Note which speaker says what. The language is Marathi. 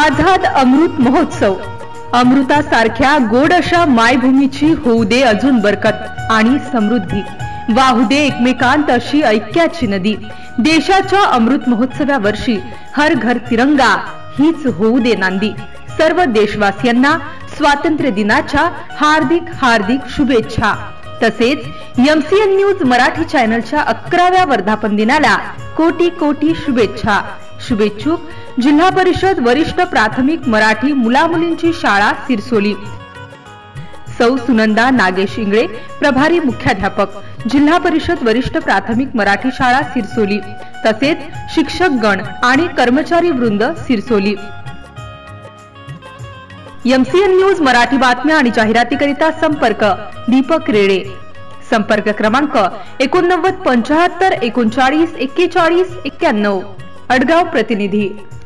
Speaker 1: आझाद अमृत महोत्सव। अमृतासारख्या गोड अशा मायभूमीची होऊ दे अजून बरकत आणि समृद्धी, वाहू दे एकमेकांत अशी ऐक्याची नदी। देशाच्या अमृत महोत्सव्या वर्षी हर घर तिरंगा हीच होऊ दे नांदी। सर्व देशवासियांना स्वातंत्र्य दिनाच्या हार्दिक हार्दिक शुभेच्छा। तसेच MCN न्यूज मराठी चॅनलच्या 11व्या वर्धापन दिनाला कोटी कोटी शुभेच्छा। शुभेच्छुक जिल्हा परिषद वरिष्ठ प्राथमिक मराठी मुलामुलींची शाळा सिरसोली। सौ सुनंदा नागेश इंगळे, प्रभारी मुख्याध्यापक, जिल्हा परिषद वरिष्ठ प्राथमिक मराठी शाळा सिरसोली। तसेच शिक्षक गण आणि कर्मचारी वृंद सिरसोली। MCN न्यूज मराठी बातम्या आणि जाहिरातीकरिता संपर्क दीपक रेडे। संपर्क क्रमांक 89 75 39 41 91, अडगाव प्रतिनिधी।